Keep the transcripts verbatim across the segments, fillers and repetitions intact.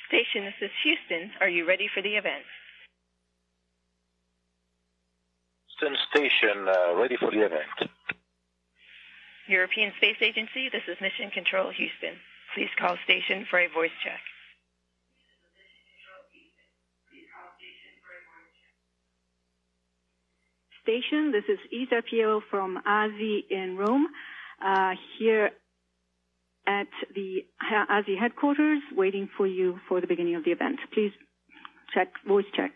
Station, this is Houston. Are you ready for the event? Houston Station, uh, ready for the event. European Space Agency, this is Mission Control Houston. Please call station for a voice check. Station, this is Isa Piero from A S I in Rome, uh, here at the A S I headquarters, waiting for you for the beginning of the event. Please check, voice check.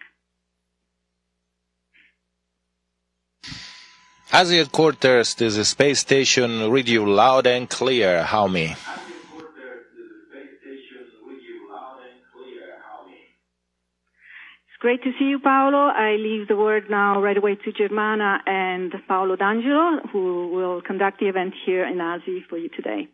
A S I headquarters, this is Space Station, read you loud and clear, Jaime. Great to see you, Paolo. I leave the word now right away to Germana and Paolo D'Angelo, who will conduct the event here in A S I for you today.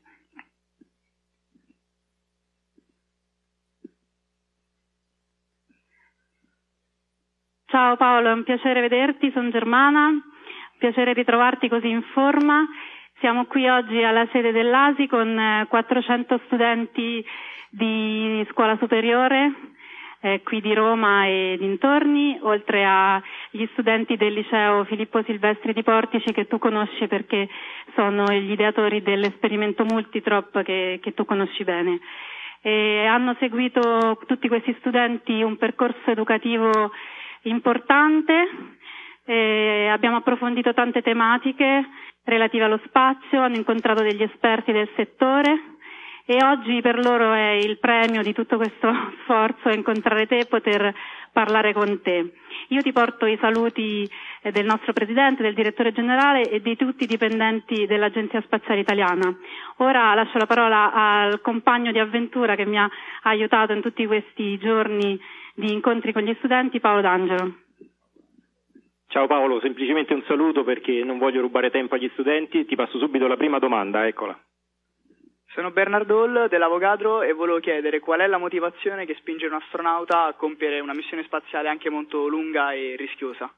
Ciao Paolo, è un piacere vederti, sono Germana, piacere ritrovarti così in forma. Siamo qui oggi alla sede dell'A S I con quattrocento studenti di scuola superiore, Eh, qui di Roma e dintorni, oltre agli studenti del liceo Filippo Silvestri di Portici che tu conosci perché sono gli ideatori dell'esperimento Multitrop che, che tu conosci bene. E hanno seguito tutti questi studenti un percorso educativo importante, e abbiamo approfondito tante tematiche relative allo spazio, hanno incontrato degli esperti del settore. E oggi per loro è il premio di tutto questo sforzo incontrare te e poter parlare con te. Io ti porto i saluti del nostro Presidente, del Direttore Generale e di tutti i dipendenti dell'Agenzia Spaziale Italiana. Ora lascio la parola al compagno di avventura che mi ha aiutato in tutti questi giorni di incontri con gli studenti, Paolo D'Angelo. Ciao Paolo, semplicemente un saluto perché non voglio rubare tempo agli studenti. Ti passo subito la prima domanda, eccola. Sono Bernardo Hall dell'Avogadro e volevo chiedere qual è la motivazione che spinge un astronauta a compiere una missione spaziale anche molto lunga e rischiosa.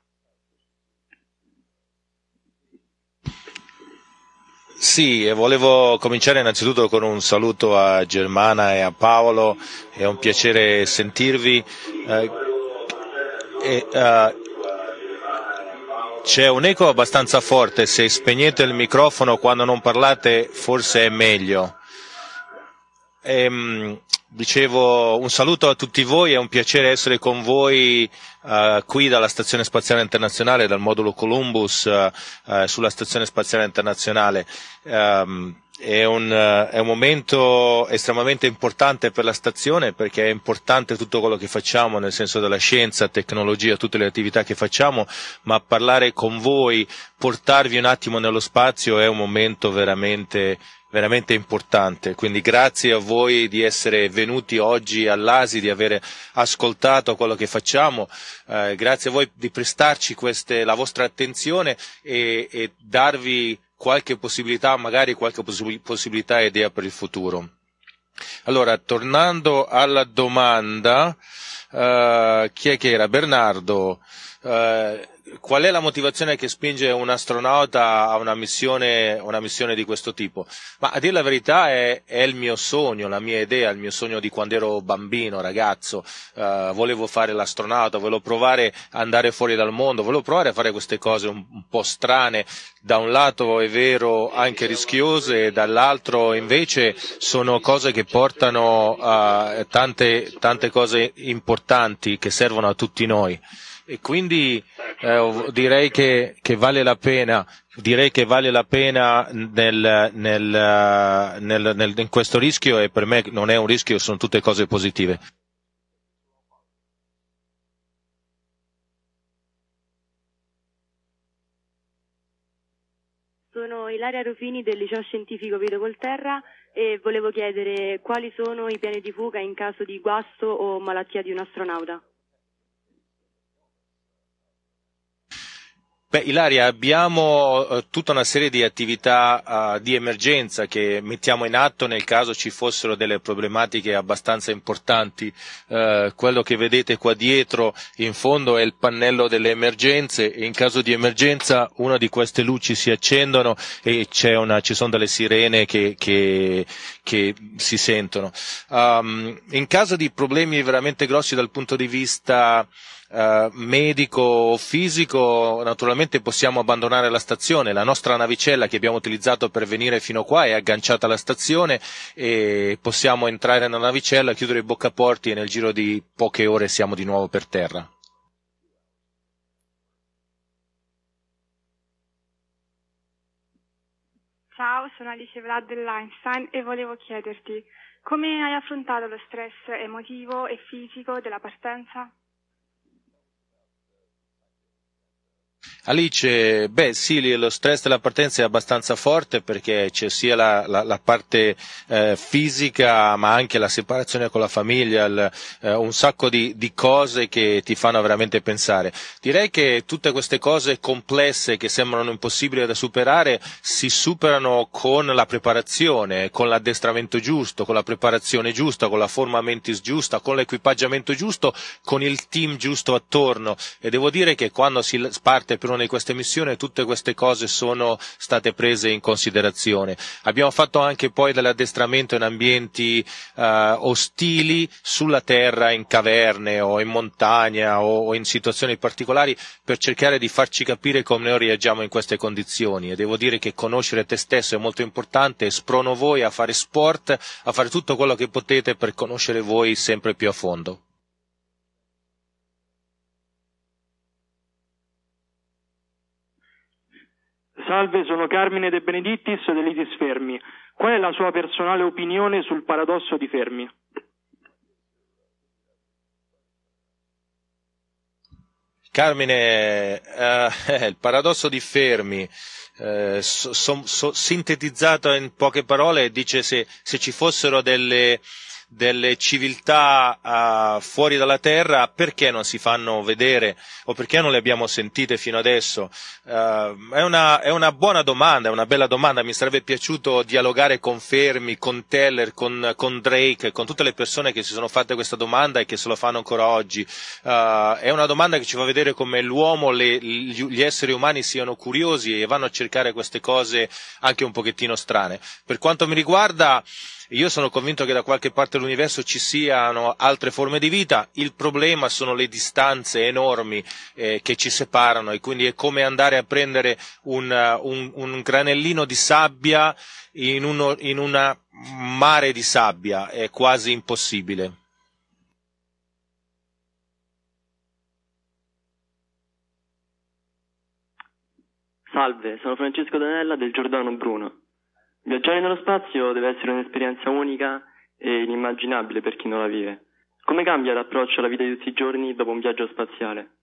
Sì, e volevo cominciare innanzitutto con un saluto a Germana e a Paolo, è un piacere sentirvi. Eh, e, uh, c'è un eco abbastanza forte, se spegnete il microfono quando non parlate forse è meglio. E, dicevo un saluto a tutti voi, è un piacere essere con voi uh, qui dalla Stazione Spaziale Internazionale, dal modulo Columbus uh, uh, sulla Stazione Spaziale Internazionale. Um, è, un, uh, è un momento estremamente importante per la stazione perché è importante tutto quello che facciamo nel senso della scienza, tecnologia, tutte le attività che facciamo, ma parlare con voi, portarvi un attimo nello spazio è un momento veramente veramente importante, quindi grazie a voi di essere venuti oggi all'A S I, di aver ascoltato quello che facciamo, eh, grazie a voi di prestarci queste, la vostra attenzione e, e darvi qualche possibilità, magari qualche possi- possibilità e idea per il futuro. Allora, tornando alla domanda, eh, chi è che era? Bernardo, eh, qual è la motivazione che spinge un astronauta a una missione, una missione di questo tipo? Ma a dire la verità è, è il mio sogno, la mia idea, il mio sogno di quando ero bambino, ragazzo, uh, volevo fare l'astronauta, volevo provare ad andare fuori dal mondo, volevo provare a fare queste cose un, un po' strane, da un lato è vero anche rischiose, e dall'altro invece sono cose che portano a tante, tante cose importanti che servono a tutti noi. E quindi eh, direi che, che vale la pena, direi che vale la pena nel, nel, nel, nel, in questo rischio, e per me non è un rischio, sono tutte cose positive. Sono Ilaria Rufini del Liceo Scientifico Vito Volterra e volevo chiedere quali sono i piani di fuga in caso di guasto o malattia di un astronauta. Beh, Ilaria, abbiamo uh, tutta una serie di attività uh, di emergenza che mettiamo in atto nel caso ci fossero delle problematiche abbastanza importanti. Uh, quello che vedete qua dietro in fondo è il pannello delle emergenze e in caso di emergenza una di queste luci si accendono e c'è una, ci sono delle sirene che, che, che si sentono. Um, in caso di problemi veramente grossi dal punto di vista Uh, medico o fisico, naturalmente possiamo abbandonare la stazione. La nostra navicella che abbiamo utilizzato per venire fino qua è agganciata alla stazione e possiamo entrare nella navicella, chiudere i boccaporti e nel giro di poche ore siamo di nuovo per terra. Ciao, sono Alice Vlad dell'Einstein e volevo chiederti come hai affrontato lo stress emotivo e fisico della partenza? Alice, beh sì, lo stress della partenza è abbastanza forte perché c'è sia la, la, la parte eh, fisica ma anche la separazione con la famiglia, il, eh, un sacco di, di cose che ti fanno veramente pensare. Direi che tutte queste cose complesse che sembrano impossibili da superare si superano con la preparazione, con l'addestramento giusto, con la preparazione giusta, con la forma mentis giusta, con l'equipaggiamento giusto, con il team giusto attorno e devo dire che quando si parte per una di queste missioni tutte queste cose sono state prese in considerazione. Abbiamo fatto anche poi dell'addestramento in ambienti uh, ostili sulla terra, in caverne o in montagna o, o in situazioni particolari per cercare di farci capire come noi reagiamo in queste condizioni e devo dire che conoscere te stesso è molto importante e sprono voi a fare sport, a fare tutto quello che potete per conoscere voi sempre più a fondo. Salve, sono Carmine De Benedittis dell'Itis Fermi. Qual è la sua personale opinione sul paradosso di Fermi? Carmine, eh, il paradosso di Fermi, eh, so, so, so, sintetizzato in poche parole, dice se, se ci fossero delle, delle civiltà uh, fuori dalla Terra, perché non si fanno vedere o perché non le abbiamo sentite fino adesso? Uh, è, una, è una buona domanda, è una bella domanda, mi sarebbe piaciuto dialogare con Fermi, con Teller, con, con Drake, con tutte le persone che si sono fatte questa domanda e che se lo fanno ancora oggi. Uh, è una domanda che ci fa vedere come l'uomo, le, gli esseri umani siano curiosi e vanno a cercare queste cose anche un pochettino strane. Per quanto mi riguarda, io sono convinto che da qualche parte dell'universo ci siano altre forme di vita, il problema sono le distanze enormi eh, che ci separano e quindi è come andare a prendere un, un, un granellino di sabbia in, uno, in un mare di sabbia, è quasi impossibile. Salve, sono Francesco Danella del Giordano Bruno. Viaggiare nello spazio deve essere un'esperienza unica e inimmaginabile per chi non la vive. Come cambia l'approccio alla vita di tutti i giorni dopo un viaggio spaziale?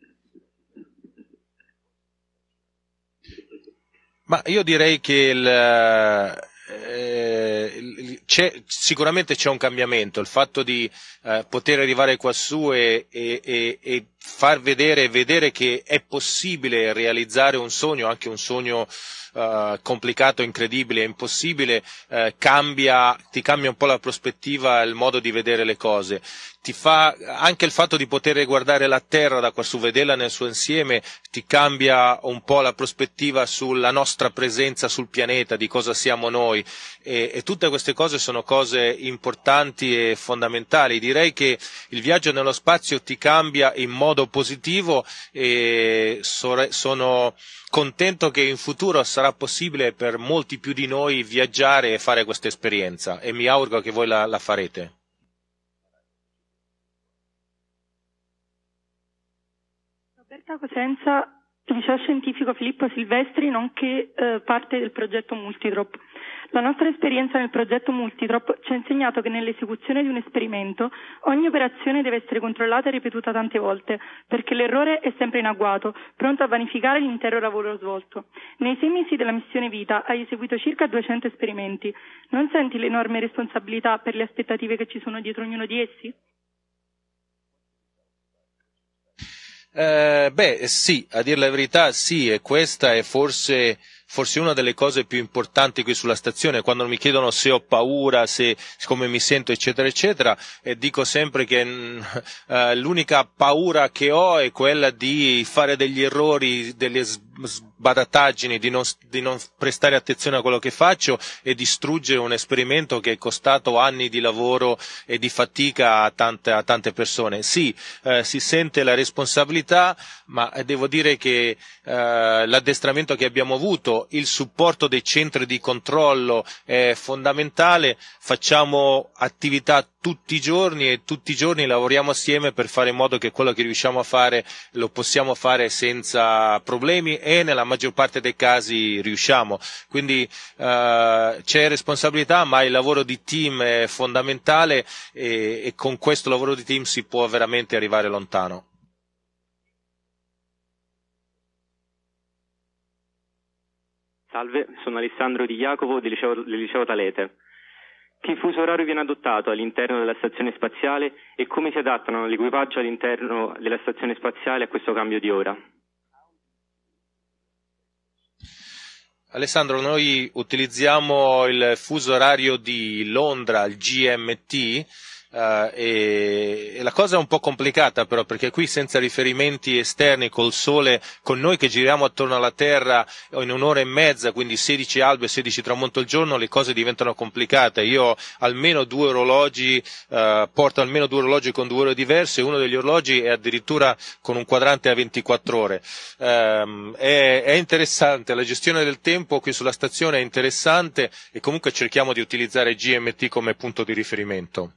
Ma io direi che il, eh, c'è, sicuramente c'è un cambiamento, il fatto di eh, poter arrivare quassù e, e, e, e far vedere, vedere che è possibile realizzare un sogno, anche un sogno Uh, complicato, incredibile, impossibile, uh, cambia, ti cambia un po' la prospettiva, il modo di vedere le cose. Ti fa anche il fatto di poter guardare la Terra da quassù, vederla nel suo insieme, ti cambia un po' la prospettiva sulla nostra presenza sul pianeta, di cosa siamo noi e, e tutte queste cose sono cose importanti e fondamentali. Direi che il viaggio nello spazio ti cambia in modo positivo e so, sono contento che in futuro sarà possibile per molti più di noi viaggiare e fare questa esperienza e mi auguro che voi la, la farete. Roberta Cosenza, Liceo Scientifico Filippo Silvestri, nonché eh, parte del progetto Multidrop. La nostra esperienza nel progetto Multidrop ci ha insegnato che nell'esecuzione di un esperimento ogni operazione deve essere controllata e ripetuta tante volte, perché l'errore è sempre in agguato, pronto a vanificare l'intero lavoro svolto. Nei sei mesi della missione Vita hai eseguito circa duecento esperimenti. Non senti l'enorme responsabilità per le aspettative che ci sono dietro ognuno di essi? Eh, beh, sì, a dire la verità sì, e questa è forse, forse una delle cose più importanti qui sulla stazione. Quando mi chiedono se ho paura, se, come mi sento, eccetera, eccetera, e dico sempre che mh, eh, l'unica paura che ho è quella di fare degli errori, delle sbadattaggini, di non, di non prestare attenzione a quello che faccio e distruggere un esperimento che è costato anni di lavoro e di fatica a tante, a tante persone. Sì, eh, si sente la responsabilità, ma devo dire che eh, l'addestramento che abbiamo avuto, il supporto dei centri di controllo è fondamentale. Facciamo attività tutti i giorni e tutti i giorni lavoriamo assieme per fare in modo che quello che riusciamo a fare lo possiamo fare senza problemi, e nella maggior parte dei casi riusciamo. Quindi eh, c'è responsabilità, ma il lavoro di team è fondamentale, e, e con questo lavoro di team si può veramente arrivare lontano. Salve, sono Alessandro Di Jacopo del liceo, del liceo Talete. Che fuso orario viene adottato all'interno della stazione spaziale e come si adattano l'equipaggio all'interno della stazione spaziale a questo cambio di ora? Alessandro, noi utilizziamo il fuso orario di Londra, il G M T, Uh, e, e la cosa è un po' complicata però, perché qui senza riferimenti esterni, col sole, con noi che giriamo attorno alla Terra in un'ora e mezza, quindi sedici albe e sedici tramonto al giorno, le cose diventano complicate. Io ho almeno due orologi, uh, porto almeno due orologi con due ore diverse, e uno degli orologi è addirittura con un quadrante a ventiquattro ore. Um, è, è interessante, la gestione del tempo qui sulla stazione è interessante, e comunque cerchiamo di utilizzare G M T come punto di riferimento.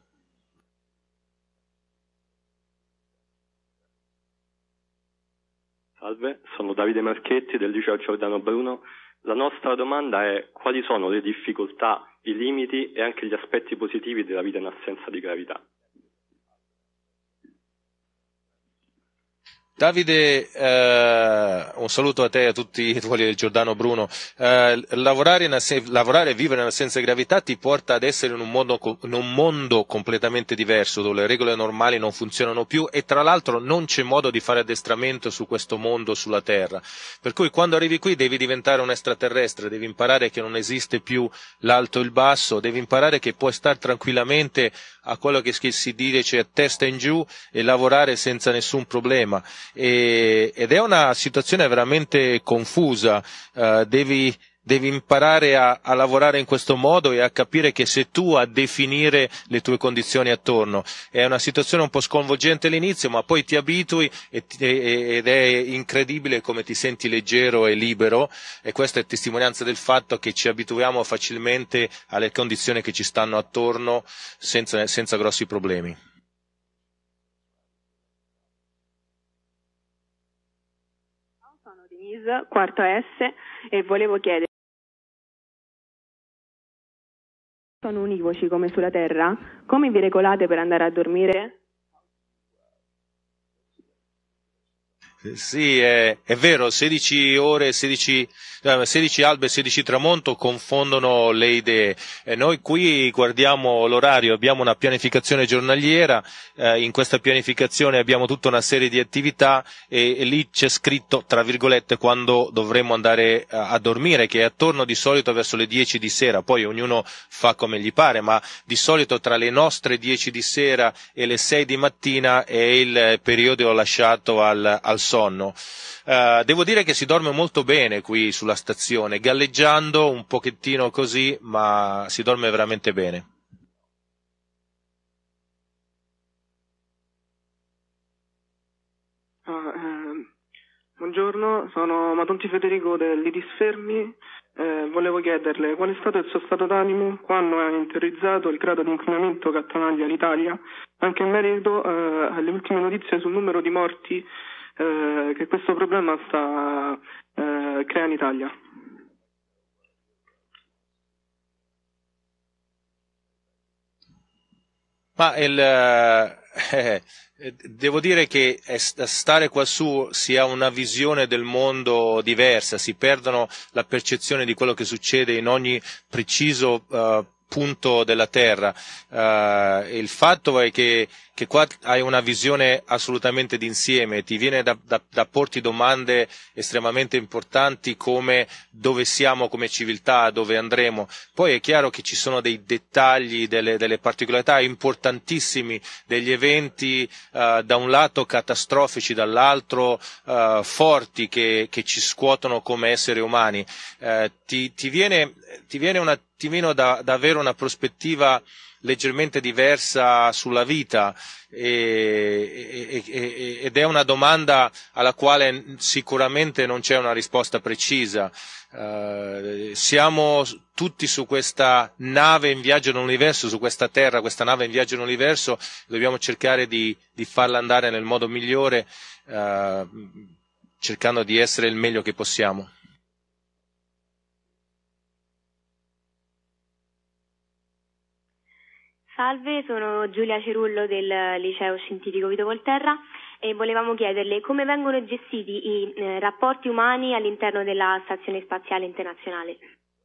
Salve, sono Davide Marchetti del liceo Giordano Bruno. La nostra domanda è: quali sono le difficoltà, i limiti e anche gli aspetti positivi della vita in assenza di gravità? Davide, eh, un saluto a te e a tutti i tuoi del Giordano Bruno. Eh, lavorare, in ass- lavorare e vivere in assenza di gravità ti porta ad essere in un, mondo, in un mondo completamente diverso, dove le regole normali non funzionano più, e tra l'altro non c'è modo di fare addestramento su questo mondo, sulla Terra. Per cui quando arrivi qui devi diventare un extraterrestre, devi imparare che non esiste più l'alto e il basso, devi imparare che puoi stare tranquillamente a quello che si dice a testa in giù e lavorare senza nessun problema. E, ed è una situazione veramente confusa, uh, devi, devi imparare a, a lavorare in questo modo e a capire che sei tu a definire le tue condizioni attorno. È una situazione un po' sconvolgente all'inizio, ma poi ti abitui e ti, e, ed è incredibile come ti senti leggero e libero, e questa è testimonianza del fatto che ci abituiamo facilmente alle condizioni che ci stanno attorno senza, senza grossi problemi. Quarto S, e volevo chiedere: sono univoci come sulla Terra? Come vi regolate per andare a dormire? Sì, è, è vero, sedici ore, sedici, sedici albe e sedici tramonto confondono le idee. E noi qui guardiamo l'orario, abbiamo una pianificazione giornaliera, eh, in questa pianificazione abbiamo tutta una serie di attività, e, e lì c'è scritto, tra virgolette, quando dovremmo andare a, a dormire, che è attorno di solito verso le dieci di sera. Poi ognuno fa come gli pare, ma di solito tra le nostre dieci di sera e le sei di mattina è il periodo lasciato al, al sonno. Uh, devo dire che si dorme molto bene qui sulla stazione, galleggiando un pochettino così, ma si dorme veramente bene. Ah, eh, buongiorno, sono Matonti Federico dell'I T I S Fermi. Eh, volevo chiederle qual è stato il suo stato d'animo quando ha interiorizzato il grado di inquinamento che attanaglia l'Italia, anche in merito eh, alle ultime notizie sul numero di morti Eh, che questo problema sta eh, crea in Italia. Ma il, eh, devo dire che stare quassù si ha una visione del mondo diversa, si perdono la percezione di quello che succede in ogni preciso uh, punto della Terra. Uh, il fatto è che, che qua hai una visione assolutamente d'insieme, ti viene da, da, da porti domande estremamente importanti come dove siamo come civiltà, dove andremo. Poi è chiaro che ci sono dei dettagli, delle, delle particolarità importantissimi degli eventi, uh, da un lato catastrofici, dall'altro uh, forti che, che ci scuotono come esseri umani. Uh, ti, ti viene, ti viene un attimino da, da avere una prospettiva leggermente diversa sulla vita e, e, e, ed è una domanda alla quale sicuramente non c'è una risposta precisa. Uh, siamo tutti su questa nave in viaggio nell'universo, su questa terra, questa nave in viaggio nell'universo, dobbiamo cercare di, di farla andare nel modo migliore, uh, cercando di essere il meglio che possiamo. Salve, sono Giulia Cerullo del Liceo Scientifico Vito Volterra e volevamo chiederle come vengono gestiti i eh, rapporti umani all'interno della Stazione Spaziale Internazionale.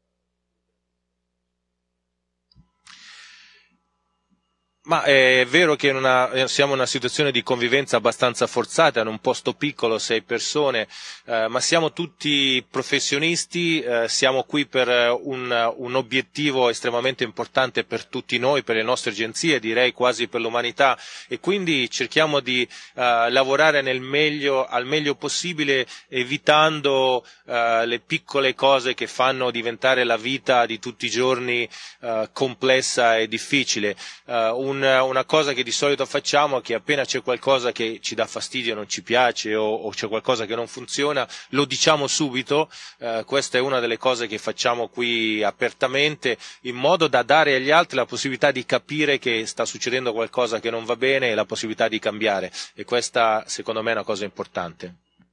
Ma è vero che in una, siamo in una situazione di convivenza abbastanza forzata, in un posto piccolo, sei persone, eh, ma siamo tutti professionisti, eh, siamo qui per un, un obiettivo estremamente importante per tutti noi, per le nostre agenzie, direi quasi per l'umanità, e quindi cerchiamo di eh, lavorare nel meglio, al meglio possibile, evitando eh, le piccole cose che fanno diventare la vita di tutti i giorni eh, complessa e difficile. Eh, un Una cosa che di solito facciamo è che appena c'è qualcosa che ci dà fastidio, non ci piace o, o c'è qualcosa che non funziona, lo diciamo subito. Eh, questa è una delle cose che facciamo qui apertamente, in modo da dare agli altri la possibilità di capire che sta succedendo qualcosa che non va bene e la possibilità di cambiare, e questa secondo me è una cosa importante.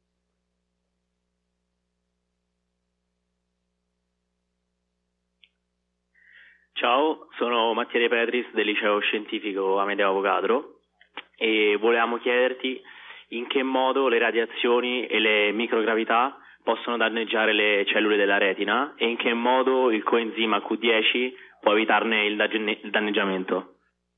Ciao, sono Mattia De Petris del Liceo Scientifico Amedeo Avogadro e volevamo chiederti in che modo le radiazioni e le microgravità possono danneggiare le cellule della retina e in che modo il coenzima Q dieci può evitarne il danneggiamento.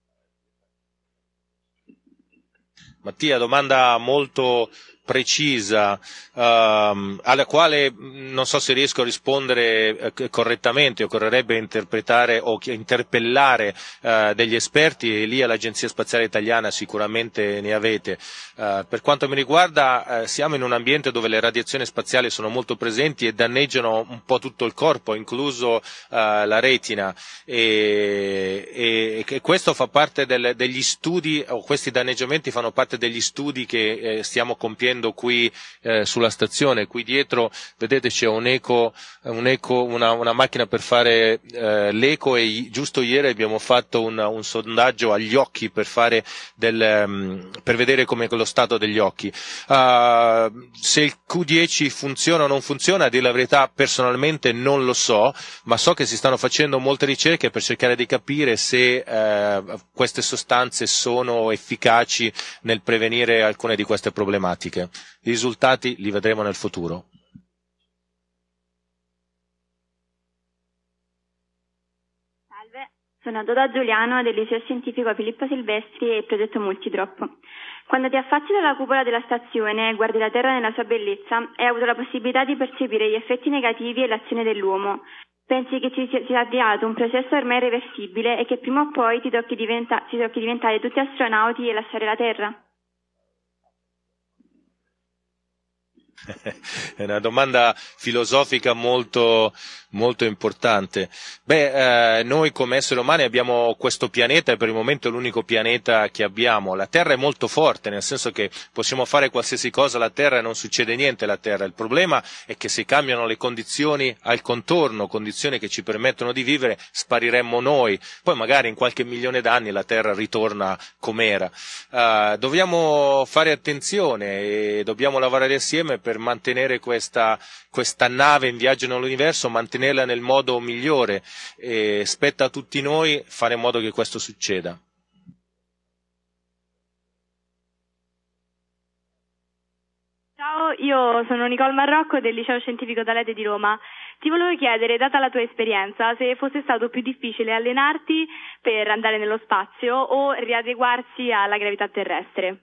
Mattia, domanda molto precisa, ehm, alla quale non so se riesco a rispondere eh, correttamente. Occorrerebbe interpretare o interpellare eh, degli esperti, e lì all'Agenzia Spaziale Italiana sicuramente ne avete. Eh, per quanto mi riguarda, eh, siamo in un ambiente dove le radiazioni spaziali sono molto presenti e danneggiano un po' tutto il corpo, incluso eh, la retina, e, e, e questo fa parte del, degli studi, o questi danneggiamenti fanno parte degli studi che eh, stiamo compiendo qui eh, sulla stazione. Qui dietro vedete c'è un eco, un eco una, una macchina per fare eh, l'eco, e giusto ieri abbiamo fatto un, un sondaggio agli occhi per fare del, um, per vedere come lo stato degli occhi. Uh, se il Q dieci funziona o non funziona, a dire la verità personalmente non lo so, ma so che si stanno facendo molte ricerche per cercare di capire se uh, queste sostanze sono efficaci nel prevenire alcune di queste problematiche. I risultati li vedremo nel futuro. Salve, sono Doda Giuliano del Liceo Scientifico Filippo Silvestri e progetto Multidrop. Quando ti affacci dalla cupola della stazione e guardi la Terra nella sua bellezza, hai avuto la possibilità di percepire gli effetti negativi e l'azione dell'uomo. Pensi che ci sia avviato un processo ormai irreversibile e che prima o poi ti tocchi, diventa- ti tocchi diventare tutti astronauti e lasciare la Terra? È una domanda filosofica molto, molto importante. Beh, eh, noi come esseri umani abbiamo questo pianeta, e per il momento è l'unico pianeta che abbiamo. La Terra è molto forte, nel senso che possiamo fare qualsiasi cosa alla Terra e non succede niente alla Terra. Il problema è che se cambiano le condizioni al contorno, condizioni che ci permettono di vivere, spariremmo noi. Poi magari in qualche milione d'anni la Terra ritorna com'era. Uh, dobbiamo fare attenzione e dobbiamo lavorare assieme per mantenere questa, questa nave in viaggio nell'universo, mantenerla nel modo migliore, e spetta a tutti noi fare in modo che questo succeda. Ciao, io sono Nicole Marrocco del Liceo Scientifico Talete di Roma Ti volevo chiedere, data la tua esperienza, se fosse stato più difficile allenarti per andare nello spazio o riadeguarsi alla gravità terrestre.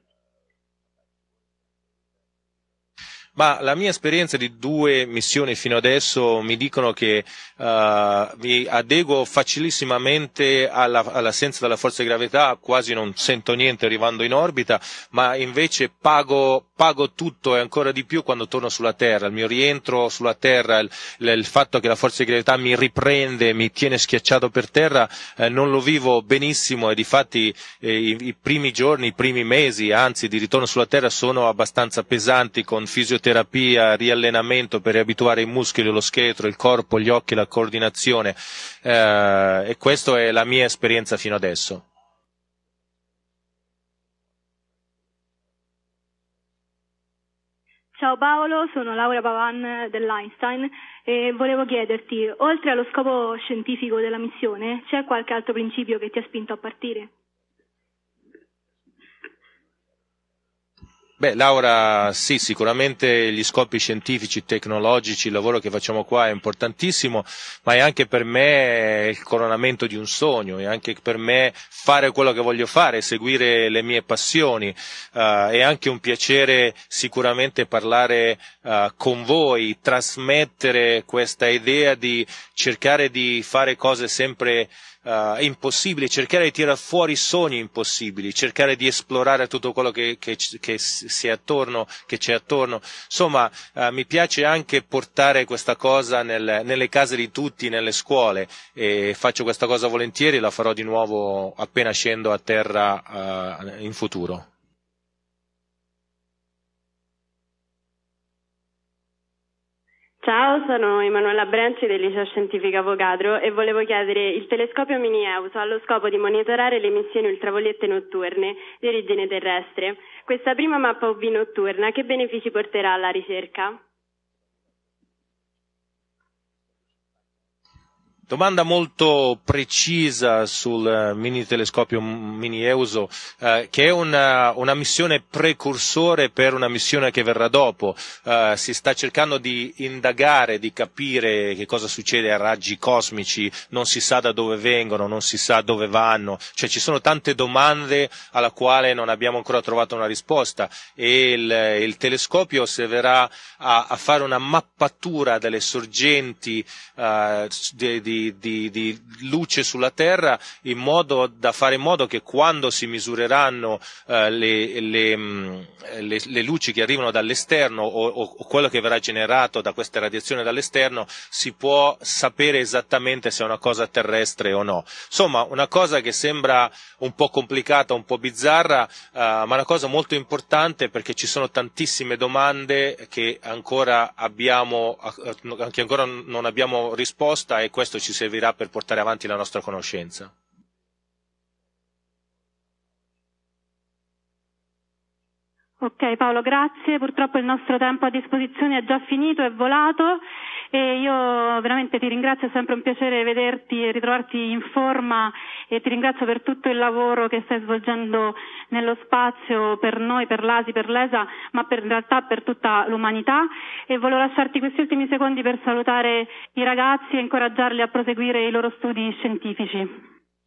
Ma la mia esperienza di due missioni fino adesso mi dicono che uh, mi adeguo facilissimamente alla, all'assenza della forza di gravità, quasi non sento niente arrivando in orbita, ma invece pago, pago tutto e ancora di più quando torno sulla Terra. Il mio rientro sulla Terra, il, il fatto che la forza di gravità mi riprende, mi tiene schiacciato per terra, eh, non lo vivo benissimo e difatti eh, i, i primi giorni, i primi mesi, anzi di ritorno sulla Terra sono abbastanza pesanti con fisioterapia, terapia, riallenamento per riabituare i muscoli, lo scheletro, il corpo, gli occhi, la coordinazione eh, e questa è la mia esperienza fino adesso. Ciao Paolo, sono Laura Pavan dell'Einstein e volevo chiederti, oltre allo scopo scientifico della missione, c'è qualche altro principio che ti ha spinto a partire? Beh, Laura, sì, sicuramente gli scopi scientifici, tecnologici, il lavoro che facciamo qua è importantissimo, ma è anche per me il coronamento di un sogno, è anche per me fare quello che voglio fare, seguire le mie passioni, uh, è anche un piacere sicuramente parlare uh, con voi, trasmettere questa idea di cercare di fare cose sempre Uh, impossibili, cercare di tirare fuori sogni impossibili, cercare di esplorare tutto quello che, che, che si è attorno, che c'è attorno. Insomma, uh, mi piace anche portare questa cosa nel, nelle case di tutti, nelle scuole, e faccio questa cosa volentieri, la farò di nuovo appena scendo a terra uh, in futuro. Ciao, sono Emanuela Brenci del Liceo Scientifico Avogadro e volevo chiedere, il telescopio Mini EUSO ha lo scopo di monitorare le emissioni ultraviolette notturne di origine terrestre. Questa prima mappa U V notturna che benefici porterà alla ricerca? Domanda molto precisa sul mini telescopio Mini EUSO, eh, che è una, una missione precursore per una missione che verrà dopo. Eh, si sta cercando di indagare, di capire che cosa succede a raggi cosmici, non si sa da dove vengono, non si sa dove vanno, cioè ci sono tante domande alla quale non abbiamo ancora trovato una risposta e il, il telescopio servirà a, a fare una mappatura delle sorgenti eh, di, di Di, di luce sulla Terra in modo da fare in modo che quando si misureranno uh, le, le, le, le luci che arrivano dall'esterno o, o, o quello che verrà generato da queste radiazioni dall'esterno si può sapere esattamente se è una cosa terrestre o no. Insomma, una cosa che sembra un po' complicata, un po' bizzarra, uh, ma una cosa molto importante perché ci sono tantissime domande che ancora abbiamo, che ancora non abbiamo risposta e questo ci servirà per portare avanti la nostra conoscenza. Ok Paolo, grazie. Purtroppo il nostro tempo a disposizione è già finito, è volato e io veramente ti ringrazio, è sempre un piacere vederti e ritrovarti in forma e ti ringrazio per tutto il lavoro che stai svolgendo nello spazio per noi, per l'A S I, per l'E S A, ma per, in realtà per tutta l'umanità e volevo lasciarti questi ultimi secondi per salutare i ragazzi e incoraggiarli a proseguire i loro studi scientifici.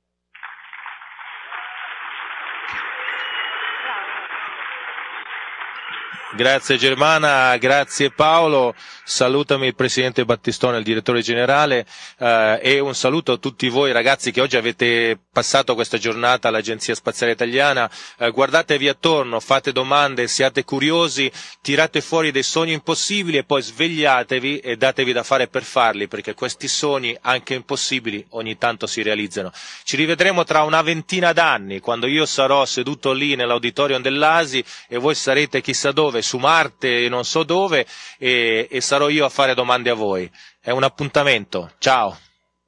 Grazie Germana, grazie Paolo, salutami il Presidente Battistone, il Direttore Generale eh, e un saluto a tutti voi ragazzi che oggi avete passato questa giornata all'Agenzia Spaziale Italiana, eh, guardatevi attorno, fate domande, siate curiosi, tirate fuori dei sogni impossibili e poi svegliatevi e datevi da fare per farli perché questi sogni, anche impossibili, ogni tanto si realizzano. Ci rivedremo tra una ventina d'anni quando io sarò seduto lì nell'auditorium dell'A S I e voi sarete chissà dove, su Marte, non so dove, e, e sarò io a fare domande a voi. È un appuntamento. Ciao.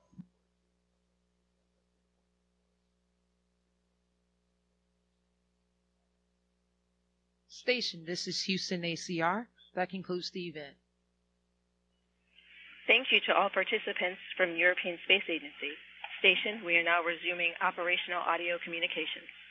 Station, this is Houston A C R. That concludes the event. Thank you to all participants from European Space Agency. Station, we are now resuming operational audio communications.